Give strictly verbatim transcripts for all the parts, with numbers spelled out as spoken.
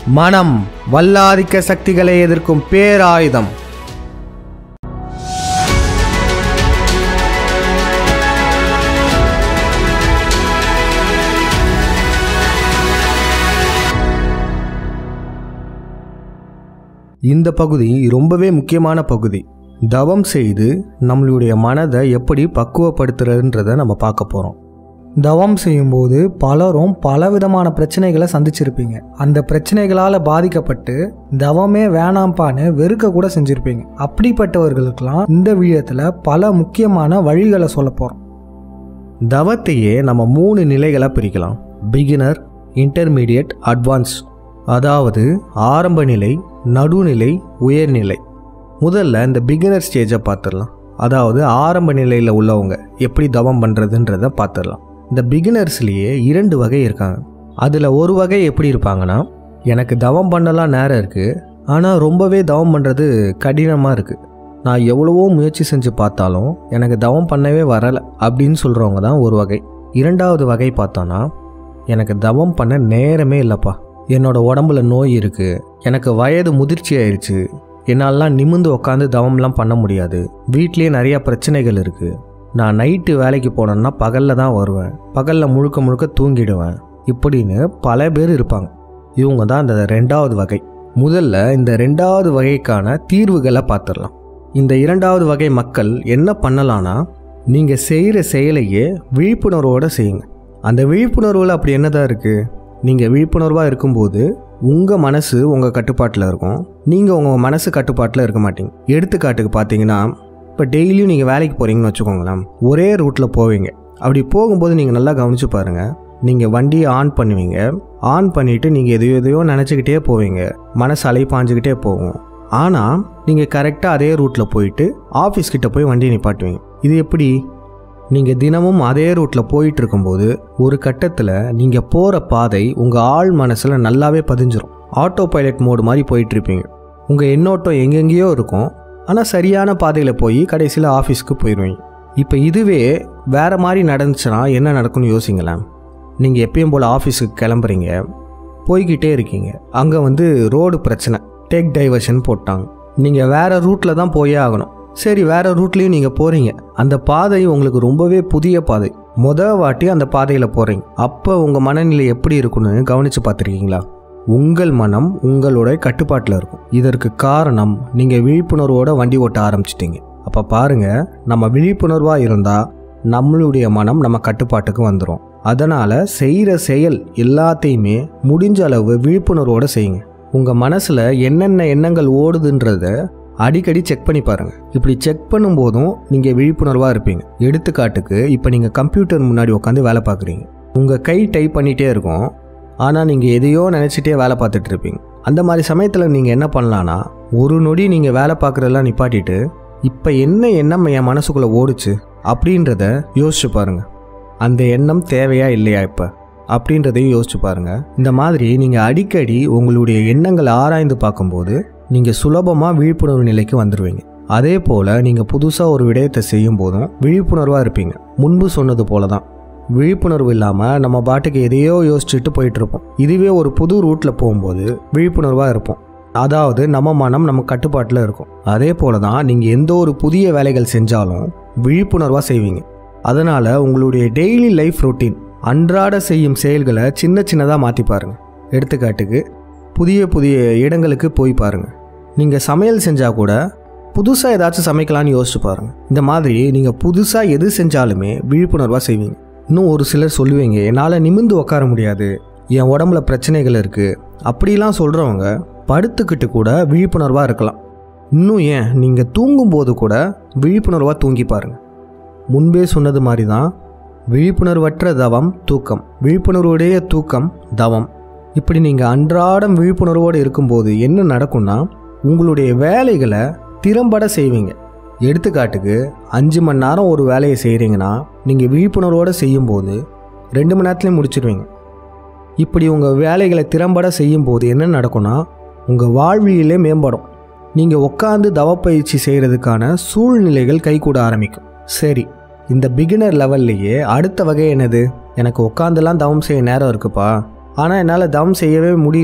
மனம் வல்லாதிக்க சக்திகளை எதிர்க்கும் பேராயுதம். இந்த பகுதி ரொம்பவே முக்கியமான பகுதி. தவம் செய்து நம்மளுடைய மனதை எப்படி பக்குவப்படுத்துறதுன்றதை நம்ம பார்க்க போகிறோம். தவம் செய்யும்போது பலரும் பலவிதமான பிரச்சனைகளை சந்திச்சிருப்பீங்க. அந்த பிரச்சனைகளால் பாதிக்கப்பட்டு தவமே வேணாம்பான்னு வெறுக்க கூட செஞ்சுருப்பீங்க. அப்படிப்பட்டவர்களுக்கெல்லாம் இந்த வீடியோத்தில் பல முக்கியமான வழிகளை சொல்ல போகிறோம். தவத்தையே நம்ம மூணு நிலைகளை பிரிக்கலாம். Beginner, intermediate, advance. அதாவது ஆரம்ப நிலை, நடுநிலை, உயர்நிலை. முதல்ல இந்த பிகினர் ஸ்டேஜை பார்த்துடலாம். அதாவது ஆரம்ப நிலையில் உள்ளவங்க எப்படி தவம் பண்ணுறதுன்றதை பார்த்துடலாம். இந்த பிகினர்ஸ்லேயே இரண்டு வகை இருக்காங்க. அதில் ஒரு வகை எப்படி இருப்பாங்கன்னா, எனக்கு தவம் பண்ணலாம் நேரம் இருக்குது, ஆனால் ரொம்பவே தவம் பண்ணுறது கடினமாக இருக்குது, நான் எவ்வளவோ முயற்சி செஞ்சு பார்த்தாலும் எனக்கு தவம் பண்ணவே வரலை அப்படின்னு சொல்கிறவங்க தான் ஒரு வகை. இரண்டாவது வகை பார்த்தோன்னா, எனக்கு தவம் பண்ண நேரமே இல்லைப்பா, என்னோடய உடம்புல நோய் இருக்குது, எனக்கு வயது முதிர்ச்சி ஆயிடுச்சு, என்னாலலாம் நிமிந்து உட்காந்து தவம்லாம் பண்ண முடியாது, வீட்லேயே நிறையா பிரச்சனைகள் இருக்குது, நான் நைட்டு வேலைக்கு போனேன்னா பகலில் தான் வருவேன், பகலில் முழுக்க முழுக்க தூங்கிடுவேன், இப்படின்னு பல பேர் இருப்பாங்க. இவங்க தான் இந்த ரெண்டாவது வகை. முதல்ல இந்த ரெண்டாவது வகைக்கான தீர்வுகளை பார்த்துடலாம். இந்த இரண்டாவது வகை மக்கள் என்ன பண்ணலான்னா, நீங்கள் செய்கிற செயலையே விழிப்புணர்வோடு செய்யுங்க. அந்த விழிப்புணர்வில் அப்படி என்னதான் இருக்குது? நீங்கள் விழிப்புணர்வாக இருக்கும்போது உங்கள் மனசு உங்கள் கட்டுப்பாட்டில் இருக்கும், நீங்கள் உங்கள் மனசு கட்டுப்பாட்டில் இருக்க மாட்டீங்க. எடுத்துக்காட்டுக்கு பார்த்தீங்கன்னா, இப்போ டெய்லியும் நீங்கள் வேலைக்கு போகிறீங்கன்னு வச்சுக்கோங்களேன், ஒரே ரூட்டில் போவீங்க. அப்படி போகும்போது நீங்கள் நல்லா கவனித்து பாருங்கள், நீங்கள் வண்டியை ஆன் பண்ணுவீங்க, ஆன் பண்ணிவிட்டு நீங்கள் எதையோ எதையோ நினச்சிக்கிட்டே போவீங்க, மனசு அலை பாஞ்சிக்கிட்டே போகும். ஆனால் நீங்கள் கரெக்டாக அதே ரூட்டில் போயிட்டு ஆஃபீஸ்கிட்ட போய் வண்டியை நிப்பாட்டுவீங்க. இது எப்படி? நீங்கள் தினமும் அதே ரூட்டில் போயிட்டு இருக்கும்போது ஒரு கட்டத்தில் நீங்கள் போகிற பாதை உங்கள் ஆழ் மனசில் நல்லாவே பதிஞ்சிரும். ஆட்டோ பைலட் மோடு மாதிரி போயிட்டுருப்பீங்க. உங்கள் எண்ணோட்டம் எங்கெங்கேயோ இருக்கும், ஆனால் சரியான பாதையில் போய் கடைசியில் ஆஃபீஸ்க்கு போயிடுவீங்க. இப்போ இதுவே வேறு மாதிரி நடந்துச்சுன்னா என்ன நடக்கும்னு யோசிங்களேன். நீங்கள் எப்பயும் போல் ஆஃபீஸுக்கு கிளம்புறீங்க, போய்கிட்டே இருக்கீங்க, அங்கே வந்து ரோடு பிரச்சனை, டேக் டைவர்ஷன் போட்டாங்க, நீங்கள் வேறு ரூட்டில் தான் போயே ஆகணும். சரி, வேறு ரூட்லேயும் நீங்கள் போகிறீங்க, அந்த பாதை உங்களுக்கு ரொம்பவே புதிய பாதை, மொதல் வாட்டி அந்த பாதையில் போகிறீங்க. அப்போ உங்கள் மனநிலை எப்படி இருக்குன்னு கவனித்து பார்த்துருக்கீங்களா? உங்கள் மனம் உங்களோட கட்டுப்பாட்டில் இருக்கும். இதற்கு காரணம் நீங்கள் விழிப்புணர்வோடு வண்டி ஓட்ட ஆரம்பிச்சிட்டிங்க. அப்போ பாருங்கள், நம்ம விழிப்புணர்வாக இருந்தால் நம்மளுடைய மனம் நம்ம கட்டுப்பாட்டுக்கு வந்துடும். அதனால் செய்கிற செயல் எல்லாத்தையுமே முடிஞ்ச அளவு விழிப்புணர்வோடு செய்யுங்க. உங்கள் மனசில் என்னென்ன எண்ணங்கள் ஓடுதுன்றத அடிக்கடி செக் பண்ணி பாருங்கள். இப்படி செக் பண்ணும்போதும் நீங்கள் விழிப்புணர்வாக இருப்பீங்க. எடுத்துக்காட்டுக்கு, இப்போ நீங்கள் கம்ப்யூட்டர் முன்னாடி உட்காந்து வேலை பார்க்குறீங்க, உங்கள் கை டைப் பண்ணிகிட்டே இருக்கும், ஆனால் நீங்கள் எதையோ நினச்சிட்டே வேலை பார்த்துட்டு இருப்பீங்க. அந்த மாதிரி சமயத்தில் நீங்கள் என்ன பண்ணலான்னா, ஒரு நொடி நீங்கள் வேலை பார்க்குறதெல்லாம் நிப்பாட்டிட்டு, இப்போ என்ன எண்ணம் என் மனசுக்குள்ளே ஓடுச்சு அப்படின்றத யோசிச்சு பாருங்கள். அந்த எண்ணம் தேவையா இல்லையா இப்போ அப்படின்றதையும் யோசிச்சு பாருங்கள். இந்த மாதிரி நீங்கள் அடிக்கடி உங்களுடைய எண்ணங்களை ஆராய்ந்து பார்க்கும்போது நீங்கள் சுலபமாக விழிப்புணர்வு நிலைக்கு வந்துடுவீங்க. அதே போல் நீங்கள் புதுசாக ஒரு விடயத்தை செய்யும் போதும் விழிப்புணர்வாக இருப்பீங்க. முன்பு சொன்னது போல தான், விழிப்புணர்வு இல்லாமல் நம்ம பாட்டுக்கு எதையோ யோசிச்சுட்டு போயிட்டுருப்போம். இதுவே ஒரு புது ரூட்டில் போகும்போது விழிப்புணர்வாக இருப்போம். அதாவது நம்ம மனம் நம்ம கட்டுப்பாட்டில் இருக்கும். அதே போல தான் நீங்கள் எந்த ஒரு புதிய வேலைகள் செஞ்சாலும் விழிப்புணர்வாக செய்வீங்க. அதனால் உங்களுடைய டெய்லி லைஃப் ரொட்டீன், அன்றாட செய்யும் செயல்களை சின்ன சின்னதாக மாற்றி பாருங்கள். எடுத்துக்காட்டுக்கு, புதிய புதிய இடங்களுக்கு போய் பாருங்கள். நீங்கள் சமையல் செஞ்சால் கூட புதுசாக ஏதாச்சும் சமைக்கலான்னு யோசிச்சு பாருங்கள். இந்த மாதிரி நீங்கள் புதுசாக எது செஞ்சாலுமே விழிப்புணர்வாக செய்வீங்க. இன்னும் ஒரு சிலர் சொல்லுவீங்க, என்னால் நிமிர்ந்து உட்கார முடியாது, என் உடம்புல பிரச்சனைகள் இருக்குது, அப்படிலாம் சொல்கிறவங்க படுத்துக்கிட்டு கூட விழிப்புணர்வாக இருக்கலாம். இன்னும் ஏன், நீங்கள் தூங்கும்போது கூட விழிப்புணர்வாக தூங்கி பாருங்கள். முன்பே சொன்னது மாதிரி தான், விழிப்புணர்வற்ற தவம் தூக்கம், விழிப்புணர்வுடைய தூக்கம் தவம். இப்படி நீங்கள் அன்றாடம் விழிப்புணர்வோடு இருக்கும்போது என்ன நடக்கும்னா, உங்களுடைய வேலைகளை திறம்பட செய்வீங்க. எடுத்துக்காட்டுக்கு, அஞ்சு மணி நேரம் ஒரு வேலையை செய்கிறீங்கன்னா நீங்கள் விழிப்புணர்வோடு செய்யும்போது ரெண்டு மணி நேரத்துலேயும் முடிச்சிடுவீங்க. இப்படி உங்கள் வேலைகளை திறம்பட செய்யும்போது என்ன நடக்கும்னா, உங்கள் வாழ்வியலே மேம்படும். நீங்கள் உட்காந்து தவப்பயிற்சி செய்கிறதுக்கான சூழ்நிலைகள் கைகூட ஆரம்பிக்கும். சரி, இந்த பிகினர் லெவல்லையே அடுத்த வகை என்னது? எனக்கு உட்காந்துலாம் தவம் செய்ய நேரம் இருக்குப்பா, ஆனால் என்னால் தவம் செய்யவே முடியல,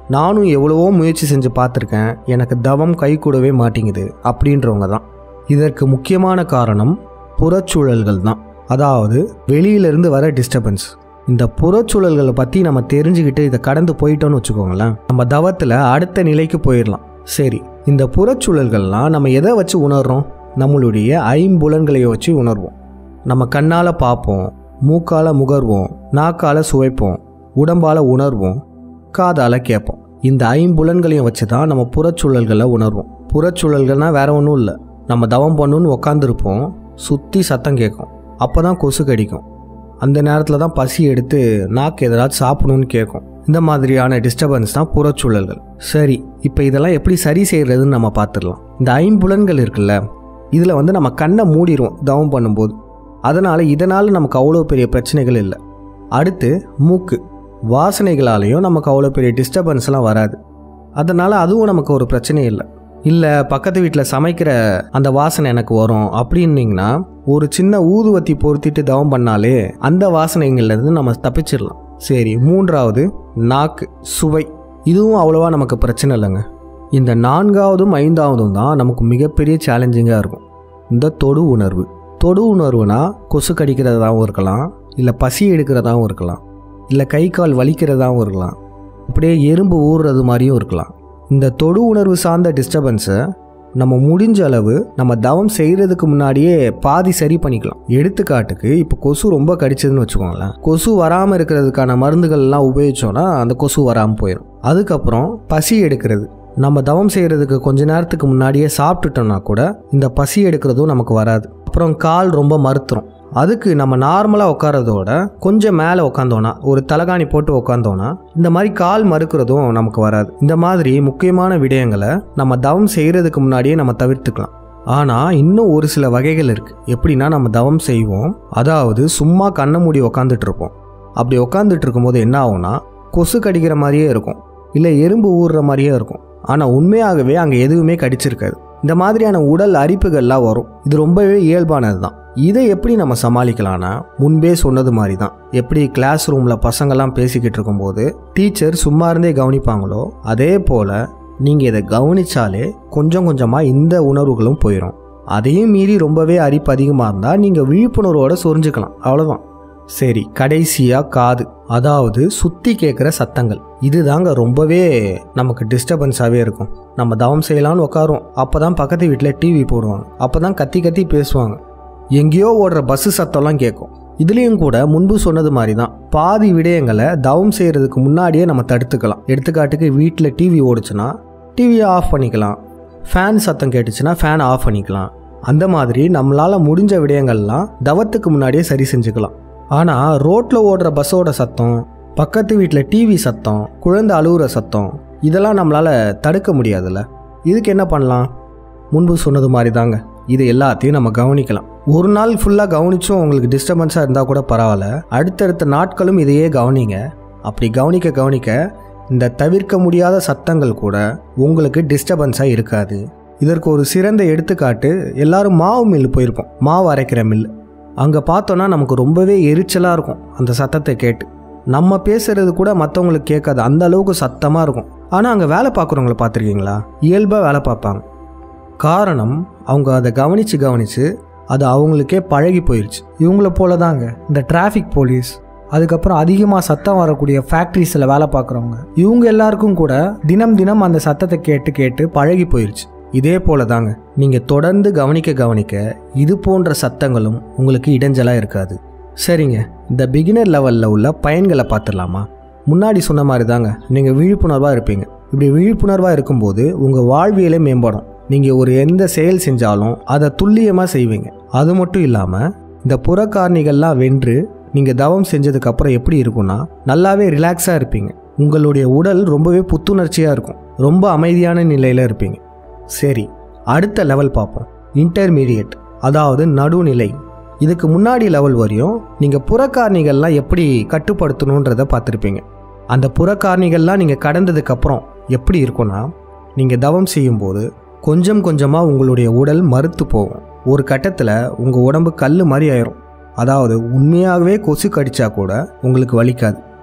நானும் எவ்வளவோ முயற்சி செஞ்சு பார்த்துருக்கேன், எனக்கு தவம் கை கூடவே மாட்டேங்குது அப்படின்றவங்க தான். இதற்கு முக்கியமான காரணம் புறச்சூழல்கள் தான். அதாவது வெளியிலிருந்து வர டிஸ்டர்பன்ஸ். இந்த புறச்சூழல்களை பற்றி நம்ம தெரிஞ்சுக்கிட்டு இதை கடந்து போயிட்டோன்னு வச்சுக்கோங்களேன், நம்ம தவத்தில் அடுத்த நிலைக்கு போயிடலாம். சரி, இந்த புறச்சூழல்கள்லாம் நம்ம எதை வச்சு உணர்றோம்? நம்மளுடைய ஐம்புலன்களையும் வச்சு உணர்வோம். நம்ம கண்ணால் பார்ப்போம், மூக்கால் முகர்வோம், நாக்கால் சுவைப்போம், உடம்பால் உணர்வோம், காதால் கேட்போம். இந்த ஐம்புலன்களையும் வச்சு தான் நம்ம புறச்சூழல்களை உணர்வோம். புறச்சூழல்கள்னால் வேற ஒன்றும் இல்லை, நம்ம தவம் பண்ணணுன்னு உக்காந்துருப்போம், சுற்றி சத்தம் கேட்கும், அப்போ தான் கொசு கடிக்கும். அந்த நேரத்தில் தான் பசி எடுத்து நாக்கு எதாவது சாப்பிடணும்னு கேட்கும். இந்த மாதிரியான டிஸ்டர்பன்ஸ் தான் புறச்சூழல்கள். சரி, இப்போ இதெல்லாம் எப்படி சரி செய்கிறதுன்னு நம்ம பார்த்துடலாம். இந்த ஐம்புலன்கள் இருக்குல்ல, இதில் வந்து நம்ம கண்ணை மூடிடுவோம் தவம் பண்ணும்போது. அதனால் இதனால் நமக்கு அவ்வளோ பெரிய பிரச்சனைகள் இல்லை. அடுத்து மூக்கு, வாசனைகளாலேயும் நமக்கு அவ்வளோ பெரிய டிஸ்டர்பன்ஸ்லாம் வராது. அதனால் அதுவும் நமக்கு ஒரு பிரச்சனை இல்லை. இல்லை பக்கத்து வீட்டில் சமைக்கிற அந்த வாசனை எனக்கு வரும் அப்படின்னிங்கன்னா ஒரு சின்ன ஊதுவத்தி பொருத்திட்டு தவம் பண்ணாலே அந்த வாசனைங்கள்லேருந்து நம்ம தப்பிச்சிடலாம். சரி, மூன்றாவது நாக்கு, சுவை. இதுவும் அவ்வளோவா நமக்கு பிரச்சனை இல்லைங்க. இந்த நான்காவதும் ஐந்தாவதும் தான் நமக்கு மிகப்பெரிய சேலஞ்சிங்காக இருக்கும். இந்த தொடு உணர்வு. தொடு உணர்வுனா கொசு கடிக்கிறதாகவும் இருக்கலாம், இல்லை பசி எடுக்கிறதாகவும் இருக்கலாம், இல்லை கை கால் வலிக்கிறதாகவும் இருக்கலாம், அப்படியே எறும்பு ஊறுறது மாதிரியும் இருக்கலாம். இந்த தொடு உணர்வு சார்ந்த டிஸ்டர்பன்ஸை நம்ம முடிஞ்ச அளவு நம்ம தவம் செய்கிறதுக்கு முன்னாடியே பாதி சரி பண்ணிக்கலாம். எடுத்துக்காட்டுக்கு இப்போ கொசு ரொம்ப கடிச்சதுன்னு வச்சுக்கோங்களேன், கொசு வராமல் இருக்கிறதுக்கான மருந்துகள்லாம் உபயோகிச்சோன்னா அந்த கொசு வராமல் போயிடும். அதுக்கப்புறம் பசி எடுக்கிறது, நம்ம தவம் செய்கிறதுக்கு கொஞ்ச நேரத்துக்கு முன்னாடியே சாப்பிட்டுட்டோம்னா கூட இந்த பசி எடுக்கிறதும் நமக்கு வராது. அப்புறம் கால் ரொம்ப மறுத்துரும். அதுக்கு நம்ம நார்மலாக உட்காரதோட கொஞ்சம் மேலே உட்காந்தோன்னா, ஒரு தலகாணி போட்டு உட்காந்தோன்னா இந்த மாதிரி கால் மறுக்கிறதும் நமக்கு வராது. இந்த மாதிரி முக்கியமான விடயங்களை நம்ம தவம் செய்கிறதுக்கு முன்னாடியே நம்ம தவிர்த்துக்கலாம். ஆனால் இன்னும் ஒரு சில வகைகள் இருக்குது. எப்படின்னா, நம்ம தவம் செய்வோம், அதாவது சும்மா கண்ணை மூடி உக்காந்துட்டு இருப்போம். அப்படி உட்காந்துட்டு இருக்கும்போது என்ன ஆகும்னா, கொசு கடிக்கிற மாதிரியே இருக்கும், இல்லை எறும்பு ஊறுற மாதிரியே இருக்கும். ஆனால் உண்மையாகவே அங்கே எதுவுமே கடிச்சிருக்காது. இந்த மாதிரியான உடல் அரிப்புகள்லாம் வரும். இது ரொம்பவே இயல்பானது தான். இதை எப்படி நம்ம சமாளிக்கலாம்னா, முன்பே சொன்னது மாதிரி தான். எப்படி கிளாஸ் ரூமில் பசங்கள்லாம் பேசிக்கிட்டு இருக்கும்போது டீச்சர் சும்மா இருந்தே கவனிப்பாங்களோ, அதே போல் நீங்கள் இதை கவனித்தாலே கொஞ்சம் கொஞ்சமாக இந்த உணர்வுகளும் போயிடும். அதையும் மீறி ரொம்பவே அரிப்பு அதிகமாக இருந்தால் நீங்கள் விழிப்புணர்வோடு சொரிஞ்சுக்கலாம், அவ்வளோதான். சரி, கடைசியாக காது, அதாவது சுற்றி கேட்குற சத்தங்கள். இது தாங்க ரொம்பவே நமக்கு டிஸ்டர்பன்ஸாகவே இருக்கும். நம்ம தவம் செய்யலான்னு உட்காரோம், அப்போ தான் பக்கத்து வீட்டில் டிவி போடுவாங்க, அப்போ தான் கத்தி கத்தி பேசுவாங்க, எங்கேயோ ஓடுற பஸ்ஸு சத்தம்லாம் கேட்கும். இதுலேயும் கூட முன்பு சொன்னது மாதிரி தான், பாதி விடயங்களை தவம் செய்கிறதுக்கு முன்னாடியே நம்ம தடுத்துக்கலாம். எடுத்துக்காட்டுக்கு வீட்டில் டிவி ஓடுச்சுன்னா டிவியை ஆஃப் பண்ணிக்கலாம், ஃபேன் சத்தம் கேட்டுச்சுன்னா ஃபேன் ஆஃப் பண்ணிக்கலாம். அந்த மாதிரி நம்மளால் முடிஞ்ச விடயங்கள்லாம் தவத்துக்கு முன்னாடியே சரி செஞ்சுக்கலாம். ஆனால் ரோட்டில் ஓடுற பஸ்ஸோட சத்தம், பக்கத்து வீட்டில் டிவி சத்தம், குழந்தை அழுகுற சத்தம், இதெல்லாம் நம்மளால் தடுக்க முடியாதுல்ல. இதுக்கு என்ன பண்ணலாம்? முன்பு சொன்னது மாதிரி தாங்க, இது எல்லாத்தையும் நம்ம கவனிக்கலாம். ஒரு நாள் ஃபுல்லாக கவனிச்சும் உங்களுக்கு டிஸ்டர்பன்ஸாக இருந்தால் கூட பரவாயில்ல, அடுத்தடுத்த நாட்களும் இதையே கவனிங்க. அப்படி கவனிக்க கவனிக்க இந்த தவிர்க்க முடியாத சத்தங்கள் கூட உங்களுக்கு டிஸ்டர்பன்ஸாக இருக்காது. இதற்கு ஒரு சிறந்த எடுத்துக்காட்டு, எல்லாரும் மாவு மில்லு போயிருப்போம், மாவு அரைக்கிற மில்லு. அங்கே பார்த்தோன்னா நமக்கு ரொம்பவே எரிச்சலாக இருக்கும் அந்த சத்தத்தை கேட்டு. நம்ம பேசுகிறது கூட மற்றவங்களுக்கு கேட்காது, அந்த அளவுக்கு சத்தமாக இருக்கும். ஆனால் அங்கே வேலை பார்க்குறவங்கள பார்த்துருக்கீங்களா? இயல்பாக வேலை பார்ப்பாங்க. காரணம், அவங்க அதை கவனித்து கவனித்து அது அவங்களுக்கே பழகி போயிடுச்சு. இவங்கள போல தாங்க இந்த டிராஃபிக் போலீஸ், அதுக்கப்புறம் அதிகமாக சத்தம் வரக்கூடிய ஃபேக்ட்ரிஸில் வேலை பார்க்குறவங்க, இவங்க எல்லாருக்கும் கூட தினம் தினம் அந்த சத்தத்தை கேட்டு கேட்டு பழகி போயிடுச்சு. இதே போல தாங்க நீங்கள் தொடர்ந்து கவனிக்க கவனிக்க இது போன்ற சத்தங்களும் உங்களுக்கு இடைஞ்சலாக இருக்காது. சரிங்க, இந்த பிகினர் லெவலில் உள்ள பயன்களை பார்த்துடலாமா? முன்னாடி சொன்ன மாதிரி தாங்க, நீங்கள் விழிப்புணர்வாக இருப்பீங்க. இப்படி விழிப்புணர்வாக இருக்கும்போது உங்கள் வாழ்வியலே மேம்படும். நீங்கள் ஒரு எந்த செயல் செஞ்சாலும் அதை துல்லியமாக செய்வீங்க. அது மட்டும் இல்லாமல் இந்த புறக்காரணிகள்லாம் வென்று நீங்கள் தவம் செஞ்சதுக்கப்புறம் எப்படி இருக்குன்னா, நல்லாவே ரிலாக்ஸாக இருப்பீங்க. உங்களுடைய உடல் ரொம்பவே புத்துணர்ச்சியாக இருக்கும், ரொம்ப அமைதியான நிலையில் இருப்பீங்க. சரி, அடுத்த லெவல் பார்ப்போம். இன்டர்மீடியட், அதாவது நடுநிலை. இதுக்கு முன்னாடி லெவல் வரையும் நீங்கள் புறக்காரணிகள்லாம் எப்படி கட்டுப்படுத்தணுன்றதை பார்த்துருப்பீங்க. அந்த புறக்காரணிகள்லாம் நீங்கள் கடந்ததுக்கப்புறம் எப்படி இருக்குன்னா, நீங்கள் தவம் செய்யும்போது கொஞ்சம் கொஞ்சமாக உங்களுடைய உடல் மறுத்து போகும். ஒரு கட்டத்தில் உங்கள் உடம்பு கல் மாதிரி ஆயிரும். அதாவது உண்மையாகவே கொசு கடிச்சா கூட உங்களுக்கு வலிக்காது.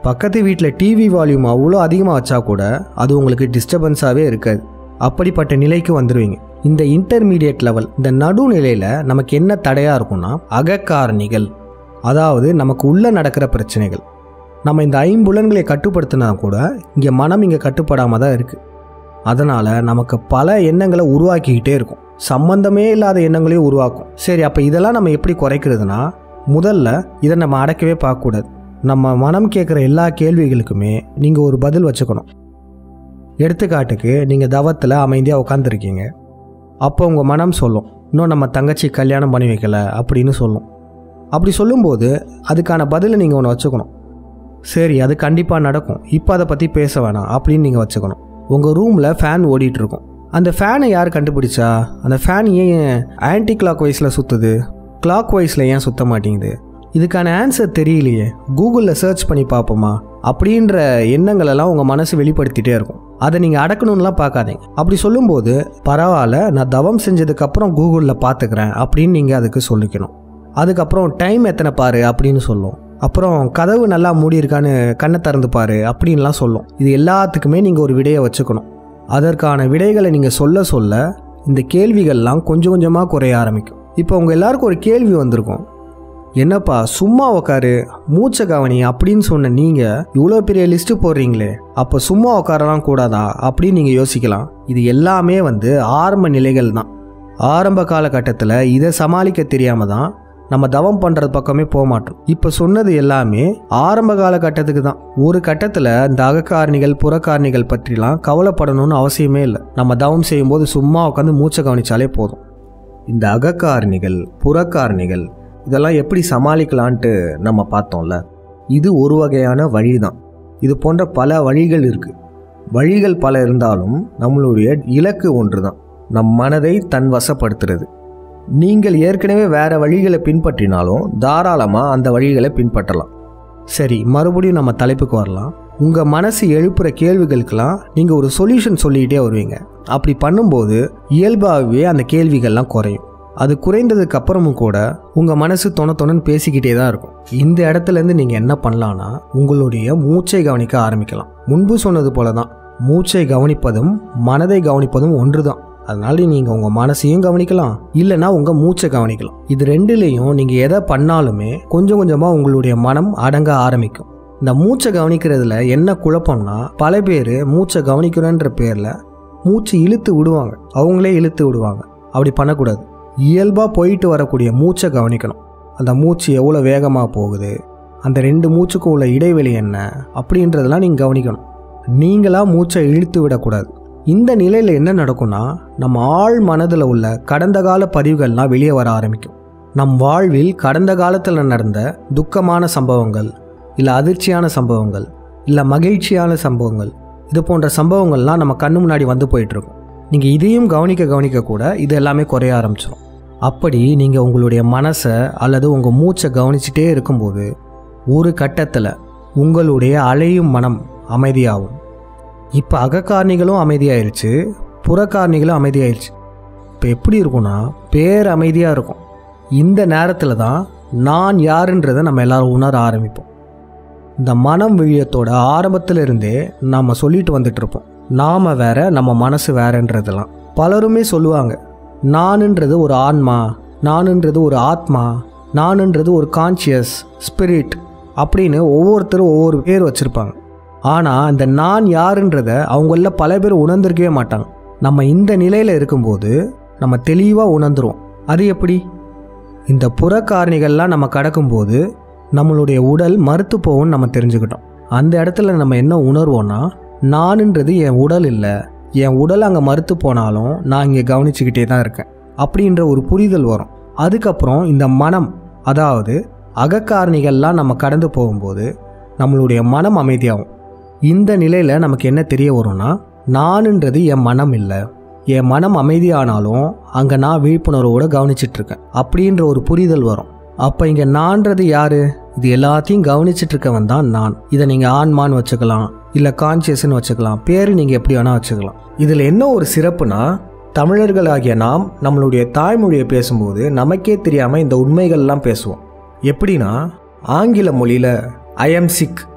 பக்கத்து வீட்டில் டிவி வால்யூம் அவ்வளோ அதிகமாக வச்சா கூட அது உங்களுக்கு டிஸ்டர்பன்ஸாகவே இருக்காது. அப்படிப்பட்ட நிலைக்கு வந்துடுவீங்க. இந்த இன்டர்மீடியட் லெவல், இந்த நடுநிலையில் நமக்கு என்ன தடையாக இருக்கும்னா அகக்காரணிகள், அதாவது நமக்கு உள்ளே நடக்கிற பிரச்சனைகள். நம்ம இந்த ஐம்புலன்களை கட்டுப்படுத்தினா கூட இங்கே மனம் இங்கே கட்டுப்படாமல் தான் இருக்குது. அதனால் நமக்கு பல எண்ணங்களை உருவாக்கிக்கிட்டே இருக்கும், சம்பந்தமே இல்லாத எண்ணங்களையும் உருவாக்கும். சரி, அப்போ இதெல்லாம் நம்ம எப்படி குறைக்கிறதுனா, முதல்ல இதை நம்ம அடக்கவே பார்க்கக்கூடாது. நம்ம மனம் கேட்குற எல்லா கேள்விகளுக்குமே நீங்கள் ஒரு பதில் வச்சுக்கணும். எடுத்துக்காட்டுக்கு, நீங்கள் தவத்தில் அமைதியாக உட்காந்துருக்கீங்க. அப்போ உங்கள் மனம் சொல்லும், இன்னும் நம்ம தங்கச்சி கல்யாணம் பண்ணி வைக்கலை அப்படின்னு சொல்லும். அப்படி சொல்லும்போது அதுக்கான பதிலை நீங்கள் ஒன்று வச்சுக்கணும். சரி, அது கண்டிப்பாக நடக்கும், இப்போ அதை பற்றி பேச வேணாம் அப்படின்னு நீங்கள் வச்சுக்கணும். உங்கள் ரூமில் ஃபேன் ஓடிட்டுருக்கும். அந்த ஃபேனை யார் கண்டுபிடிச்சா? அந்த ஃபேன் ஏன் ஆன்டி கிளாக் வைஸில் சுற்றுது, கிளாக் வைஸில் ஏன் சுற்ற மாட்டேங்குது? இதுக்கான ஆன்சர் தெரியலையே, கூகுளில் சர்ச் பண்ணி பார்ப்போமா அப்படின்ற எண்ணங்களெல்லாம் உங்கள் மனசு வெளிப்படுத்திகிட்டே இருக்கும். அதை நீங்கள் அடக்கணும்லாம் பார்க்காதீங்க. அப்படி சொல்லும்போது, பரவாயில்ல, நான் தவம் செஞ்சதுக்கப்புறம் கூகுளில் பார்த்துக்கிறேன் அப்படின்னு நீங்கள் அதுக்கு சொல்லிக்கணும். அதுக்கப்புறம் டைம் எத்தனை பாரு அப்படின்னு சொல்லும். அப்புறம் கதவு நல்லா மூடி இருக்கான்னு கண்ணை திறந்து பாரு அப்படின்லாம் சொல்லும். இது எல்லாத்துக்குமே நீங்கள் ஒரு விடையை வச்சுக்கணும். அதற்கான விடைகளை நீங்கள் சொல்ல சொல்ல இந்த கேள்விகள்லாம் கொஞ்சம் கொஞ்சமாக குறைய ஆரம்பிக்கும். இப்போ உங்கள் எல்லாருக்கும் ஒரு கேள்வி வந்திருக்கும், என்னப்பா சும்மா உக்காரு, மூச்சை கவனி அப்படின்னு சொன்ன நீங்கள் இவ்வளோ பெரிய லிஸ்ட்டு போடுறீங்களே, அப்போ சும்மா உட்காரலாம் கூடாதா அப்படின்னு நீங்கள் யோசிக்கலாம். இது எல்லாமே வந்து ஆரம்ப நிலைகள் தான். ஆரம்ப காலகட்டத்தில் இதை சமாளிக்க தெரியாமல் தான் நம்ம தவம் பண்ணுறது பக்கமே போக மாட்டோம். இப்போ சொன்னது எல்லாமே ஆரம்ப காலகட்டத்துக்கு தான். ஒரு கட்டத்தில் இந்த அகக்காரணிகள் புறக்காரணிகள் பற்றிலாம் கவலைப்படணும்னு அவசியமே இல்லை. நம்ம தவம் செய்யும்போது சும்மா உட்காந்து மூச்சை கவனிச்சாலே போதும். இந்த அகக்காரணிகள் புறக்காரணிகள் இதெல்லாம் எப்படி சமாளிக்கலான்ட்டு நம்ம பார்த்தோம்ல, இது ஒரு வகையான வழி தான். இது போன்ற பல வழிகள் இருக்குது. வழிகள் பல இருந்தாலும் நம்மளுடைய இலக்கு ஒன்று தான், நம் மனதை தன் வசப்படுத்துறது. நீங்கள் ஏற்கனவே வேறு வழிகளை பின்பற்றினாலும் தாராளமாக அந்த வழிகளை பின்பற்றலாம். சரி, மறுபடியும் நம்ம தலைப்புக்கு வரலாம். உங்கள் மனசு எழுப்புகிற கேள்விகளுக்கெல்லாம் நீங்கள் ஒரு சொல்யூஷன் சொல்லிக்கிட்டே வருவீங்க. அப்படி பண்ணும்போது இயல்பாகவே அந்த கேள்விகள்லாம் குறையும். அது குறைந்ததுக்கு அப்புறமும் கூட உங்கள் மனசு தொண தொணன்னு பேசிக்கிட்டே தான் இருக்கும். இந்த இடத்துலேருந்து நீங்கள் என்ன பண்ணலான்னா, உங்களுடைய மூச்சை கவனிக்க ஆரம்பிக்கலாம். முன்பு சொன்னது போல தான், மூச்சை கவனிப்பதும் மனதை கவனிப்பதும் ஒன்று தான். அதனால நீங்கள் உங்கள் மனசையும் கவனிக்கலாம், இல்லைனா உங்கள் மூச்சை கவனிக்கலாம். இது ரெண்டுலேயும் நீங்கள் எதை பண்ணாலுமே கொஞ்சம் கொஞ்சமாக உங்களுடைய மனம் அடங்க ஆரம்பிக்கும். இந்த மூச்சை கவனிக்கிறதுல என்ன குழப்பம்னா, பல பேர் மூச்சை கவனிக்கிறேன்ற பேரில் மூச்சு இழுத்து விடுவாங்க, அவங்களே இழுத்து விடுவாங்க. அப்படி பண்ணக்கூடாது. இயல்பாக போயிட்டு வரக்கூடிய மூச்சை கவனிக்கணும். அந்த மூச்சு எவ்வளோ வேகமாக போகுது, அந்த ரெண்டு மூச்சுக்கும் உள்ள இடைவெளி என்ன அப்படின்றதெல்லாம் நீங்கள் கவனிக்கணும். நீங்களாக மூச்சை இழுத்து விடக்கூடாது. இந்த நிலையில் என்ன நடக்கும்னா, நம்ம ஆழ் மனதில் உள்ள கடந்த கால பதிவுகள்லாம் வெளியே வர ஆரம்பிக்கும். நம் வாழ்வில் கடந்த காலத்தில் நடந்த துக்கமான சம்பவங்கள், இல்லை அதிர்ச்சியான சம்பவங்கள், இல்லை மகிழ்ச்சியான சம்பவங்கள், இது போன்ற சம்பவங்கள்லாம் நம்ம கண்ணு முன்னாடி வந்து போயிட்டுருக்கும். நீங்கள் இதையும் கவனிக்க கவனிக்க கூட இது எல்லாமே குறைய ஆரம்பிச்சிடும். அப்படி நீங்கள் உங்களுடைய மனசை அல்லது உங்கள் மூச்சை கவனிச்சிட்டே இருக்கும்போது ஒரு கட்டத்தில் உங்களுடைய அலையும் மனம் அமைதியாகும். இப்போ அகக்காரணிகளும் அமைதியாயிருச்சு, புறக்காரணிகளும் அமைதியாயிருச்சு. இப்போ எப்படி இருக்கும்னா, பேர் அமைதியாக இருக்கும். இந்த நேரத்தில் தான் நான் யாருன்றதை நம்ம எல்லோரும் உணர ஆரம்பிப்போம். இந்த மனம் விழியத்தோட ஆரம்பத்தில் இருந்தே நாம் சொல்லிட்டு வந்துட்டுருப்போம், நாம் வேற நம்ம மனசு வேறன்றதெல்லாம். பலருமே சொல்லுவாங்க, நானுன்றது ஒரு ஆன்மா, நானுன்றது ஒரு ஆத்மா, நானுன்றது ஒரு கான்சியஸ் ஸ்பிரிட் அப்படின்னு ஒவ்வொருத்தரும் ஒவ்வொரு பேர் வச்சுருப்பாங்க. ஆனால் இந்த நான் யாருன்றதை அவங்கள பல பேர் உணர்ந்திருக்கவே மாட்டாங்க. நம்ம இந்த நிலையில் இருக்கும்போது நம்ம தெளிவாக உணர்ந்துருவோம். அது எப்படி? இந்த புறக்காரணிகள்லாம் நம்ம கடக்கும்போது நம்மளுடைய உடல் மறுத்து போகும்னு நம்ம தெரிஞ்சுக்கிட்டோம். அந்த இடத்துல நம்ம என்ன உணர்வோன்னா, நானுன்றது என் உடல் இல்லை, என் உடல் அங்கே மறுத்து போனாலும் நான் இங்கே கவனிச்சுக்கிட்டே தான் இருக்கேன் அப்படின்ற ஒரு புரிதல் வரும். அதுக்கப்புறம் இந்த மனம், அதாவது அகக்காரணிகள்லாம் நம்ம கடந்து போகும்போது நம்மளுடைய மனம் அமைதியாகும். இந்த நிலையில் நமக்கு என்ன தெரிய வரும்னா, நானுன்றது என் மனம் இல்லை, என் மனம் அமைதியானாலும் அங்கே நான் விழிப்புணர்வோடு கவனிச்சிட்ருக்கேன் அப்படின்ற ஒரு புரிதல் வரும். அப்போ இங்கே நான்றது யார்? இது எல்லாத்தையும் கவனிச்சிட்ருக்கவன் தான் நான். இதை நீங்கள் ஆன்மான்னு வச்சுக்கலாம், இல்லை கான்சியஸ்ன்னு வச்சுக்கலாம், பேர் நீங்கள் எப்படி வேணால் வச்சுக்கலாம். இதில் என்ன ஒரு சிறப்புனா, தமிழர்களாகிய நாம் நம்மளுடைய தாய்மொழியை பேசும்போது நமக்கே தெரியாமல் இந்த உண்மைகள்லாம் பேசுவோம். எப்படின்னா, ஆங்கில மொழியில் I am sick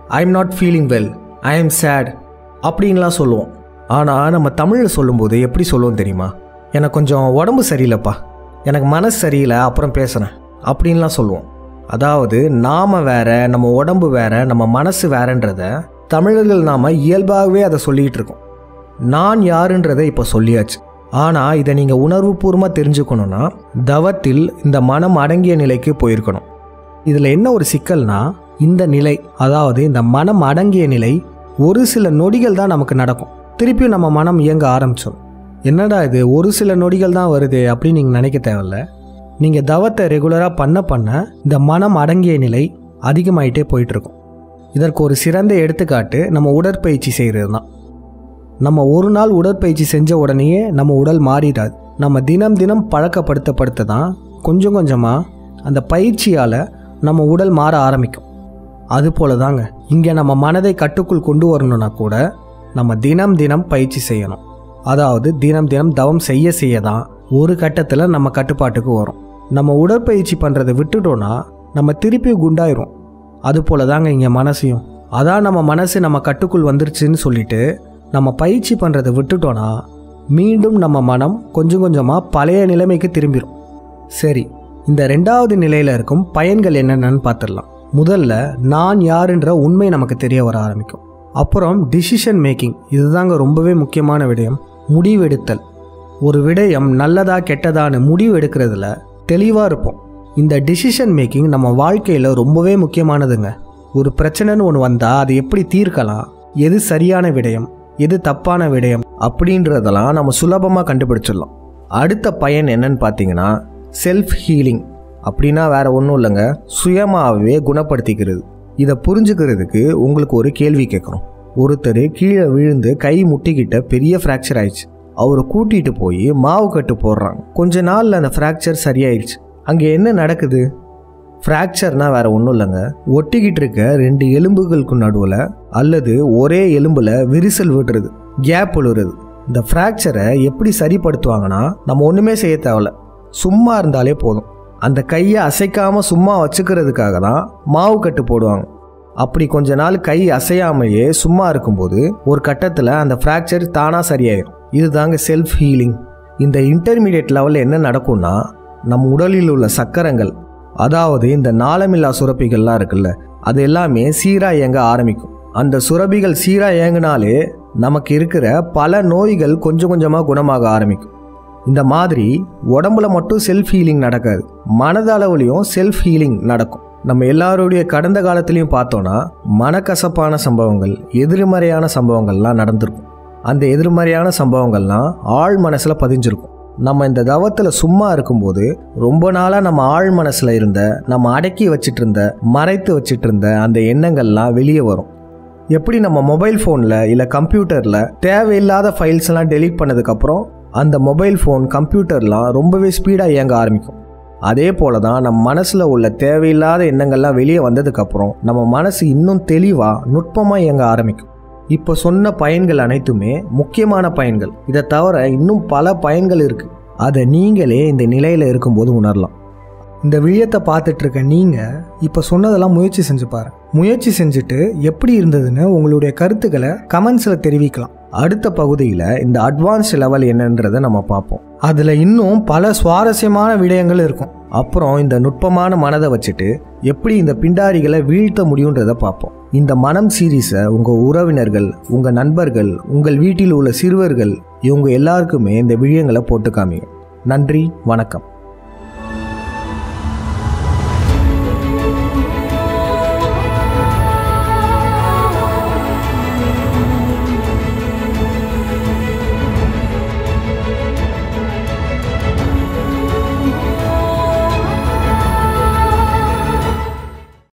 I am not feeling well, I am sad அப்படின்லாம் சொல்லுவோம். ஆனால் நம்ம தமிழில் சொல்லும்போது எப்படி சொல்லுவோம் தெரியுமா? எனக்கு கொஞ்சம் உடம்பு சரியில்லைப்பா, எனக்கு மனசு சரியில்லை, அப்புறம் பேசுகிறேன் அப்படின்லாம் சொல்லுவோம். அதாவது நாம் வேற, நம்ம உடம்பு வேற, நம்ம மனசு வேறன்றத தமிழர்கள் நாம் இயல்பாகவே அதை சொல்லிகிட்டு இருக்கோம். நான் யாருன்றதை இப்போ சொல்லியாச்சு. ஆனால் இதை நீங்கள் உணர்வுபூர்வமாக தெரிஞ்சுக்கணுன்னா தவத்தில் இந்த மனம் அடங்கிய நிலைக்கு போயிருக்கணும். இதில் என்ன ஒரு சிக்கல்னா, இந்த நிலை, அதாவது இந்த மனம் அடங்கிய நிலை ஒரு சில நொடிகள் தான் நமக்கு நடக்கும். திருப்பியும் நம்ம மனம் இயங்க ஆரம்பிச்சோம். என்னடா இது ஒரு சில நொடிகள் தான் வருது அப்படின்னு நீங்கள் நினைக்க தேவையில்ல. நீங்கள் தவத்தை ரெகுலராக பண்ண பண்ண இந்த மனம் அடங்கிய நிலை அதிகமாகிட்டே போயிட்டுருக்கும். இதற்கு ஒரு சிறந்த எடுத்துக்காட்டு நம்ம உடற்பயிற்சி செய்கிறது தான். நம்ம ஒரு நாள் உடற்பயிற்சி செஞ்ச உடனேயே நம்ம உடல் மாறிடாது. நம்ம தினம் தினம் பழக்கப்படுத்தப்படுத்த தான் கொஞ்சம் கொஞ்சமாக அந்த பயிற்சியால் நம்ம உடல் மாற ஆரம்பிக்கும். அதுபோல தாங்க இங்கே நம்ம மனதை கட்டுக்குள் கொண்டு வரணுன்னா கூட நம்ம தினம் தினம் பயிற்சி செய்யணும். அதாவது தினம் தினம் தவம் செய்ய செய்ய தான் ஒரு கட்டத்தில் நம்ம கட்டுப்பாட்டுக்கு வரும். நம்ம உடற்பயிற்சி பண்ணுறதை விட்டுட்டோன்னா நம்ம திருப்பி குண்டாயிரும். அதுபோல தாங்க இங்கே மனசையும். அதான் நம்ம மனசு நம்ம கட்டுக்குள் வந்துருச்சுன்னு சொல்லிட்டு நம்ம பயிற்சி பண்ணுறதை விட்டுட்டோன்னா மீண்டும் நம்ம மனம் கொஞ்சம் கொஞ்சமாக பழைய நிலைமைக்கு திரும்பிடும். சரி, இந்த ரெண்டாவது நிலையில் இருக்கும் பயன்கள் என்னென்னு பார்த்துடலாம். முதல்ல நான் யாருன்ற உண்மை நமக்கு தெரிய வர ஆரம்பிக்கும். அப்புறம் டிசிஷன் மேக்கிங், இதுதாங்க ரொம்பவே முக்கியமான விடயம். முடிவெடுத்தல். ஒரு விடயம் நல்லதா கெட்டதான்னு முடிவு எடுக்கிறதுல தெளிவாக இருப்போம். இந்த டிசிஷன் மேக்கிங் நம்ம வாழ்க்கையில் ரொம்பவே முக்கியமானதுங்க. ஒரு பிரச்சனைன்னு ஒன்று வந்தால் அதை எப்படி தீர்க்கலாம், எது சரியான விடயம், எது தப்பான விடயம் அப்படின்றதெல்லாம் நம்ம சுலபமாக கண்டுபிடிச்சிடலாம். அடுத்த பயன் என்னன்னு பார்த்தீங்கன்னா செல்ஃப் ஹீலிங். அப்படின்னா வேற ஒன்றும் இல்லைங்க, சுயமாகவே குணப்படுத்திக்கிறது. இதை புரிஞ்சுக்கிறதுக்கு உங்களுக்கு ஒரு கேள்வி கேட்குறோம். ஒருத்தர் கீழே விழுந்து கை முட்டிக்கிட்ட பெரிய ஃப்ராக்சர் ஆயிடுச்சு. அவரை கூட்டிகிட்டு போய் மாவு கட்டு போடுறாங்க. கொஞ்ச நாளில் அந்த ஃப்ராக்சர் சரியாயிடுச்சு. அங்கே என்ன நடக்குது? ஃப்ராக்சர்னால் வேறு ஒன்றும் இல்லைங்க, ஒட்டிக்கிட்டு இருக்க ரெண்டு எலும்புகளுக்கு நடுவில் அல்லது ஒரே எலும்பில் விரிசல் விடுறது, கேப் விழுறது. இந்த ஃப்ராக்சரை எப்படி சரிப்படுத்துவாங்கன்னா நம்ம ஒன்றுமே செய்ய தேவையில்ல, சும்மா இருந்தாலே போதும். அந்த கையை அசைக்காமல் சும்மா வச்சுக்கிறதுக்காக தான் மாவு கட்டு போடுவாங்க. அப்படி கொஞ்ச நாள் கை அசையாமையே சும்மா இருக்கும்போது ஒரு கட்டத்தில் அந்த ஃப்ராக்சர் தானாக சரியாயிடும். இதுதாங்க செல்ஃப் ஹீலிங். இந்த இன்டர்மீடியட் லெவலில் என்ன நடக்கும்னா, நம் உடலில் உள்ள சக்கரங்கள், அதாவது இந்த நாளமில்லா சுரப்பிகள்லாம் இருக்குல்ல, அது எல்லாமே சீராக இயங்க ஆரம்பிக்கும். அந்த சுரப்பிகள் சீராக இயங்கினாலே நமக்கு இருக்கிற பல நோய்கள் கொஞ்சம் கொஞ்சமாக குணமாக ஆரம்பிக்கும். இந்த மாதிரி உடம்புல மட்டும் செல்ஃப் ஹீலிங் நடக்காது, மனதளவுலையும் செல்ஃப் ஹீலிங் நடக்கும். நம்ம எல்லாருடைய கடந்த காலத்துலையும் பார்த்தோன்னா மனக்கசப்பான சம்பவங்கள், எதிர்மறையான சம்பவங்கள்லாம் நடந்திருக்கும். அந்த எதிர்மறையான சம்பவங்கள்லாம் ஆழ் மனசில் பதிஞ்சிருக்கும். நம்ம இந்த தவத்தில் சும்மா இருக்கும்போது ரொம்ப நாளாக நம்ம ஆழ் மனசில் இருந்த, நம்ம அடக்கி வச்சிட்டு இருந்த, மறைத்து வச்சிட்டு இருந்த அந்த எண்ணங்கள்லாம் வெளியே வரும். எப்படி நம்ம மொபைல் ஃபோனில் இல்லை கம்ப்யூட்டரில் தேவையில்லாத ஃபைல்ஸ் எல்லாம் டெலீட் பண்ணதுக்கப்புறம் அந்த மொபைல் ஃபோன், கம்ப்யூட்டர்லாம் ரொம்பவே ஸ்பீடாக இயங்க ஆரம்பிக்கும். அதே போல தான் நம்ம மனசில் உள்ள தேவையில்லாத எண்ணங்கள்லாம் வெளியே வந்ததுக்கப்புறம் நம்ம மனசு இன்னும் தெளிவாக நுட்பமாக இயங்க ஆரம்பிக்கும். இப்போ சொன்ன பயன்கள் அனைத்துமே முக்கியமான பயன்கள். இதை தவிர இன்னும் பல பயன்கள் இருக்குது. அதை நீங்களே இந்த நிலையில் இருக்கும்போது உணரலாம். இந்த விழியத்தை பார்த்துட்டு இருக்க நீங்கள் இப்போ சொன்னதெல்லாம் முயற்சி செஞ்சு பாரு. முயற்சி செஞ்சுட்டு எப்படி இருந்ததுன்னு உங்களுடைய கருத்துக்களை கமெண்ட்ஸில் தெரிவிக்கலாம். அடுத்த பகுதியில் இந்த அட்வான்ஸ் லெவல் என்னன்றதை நம்ம பார்ப்போம். அதில் இன்னும் பல சுவாரஸ்யமான விடயங்கள் இருக்கும். அப்புறம் இந்த நுட்பமான மனதை வச்சுட்டு எப்படி இந்த பிண்டாரிகளை வீழ்த்த முடியுன்றதை பார்ப்போம். இந்த மனம் சீரீஸை உங்கள் உறவினர்கள், உங்கள் நண்பர்கள், உங்கள் வீட்டில் உள்ள சிறுவர்கள், இவங்க எல்லாருக்குமே இந்த விடயங்களை போட்டு காமிங்க. நன்றி, வணக்கம்.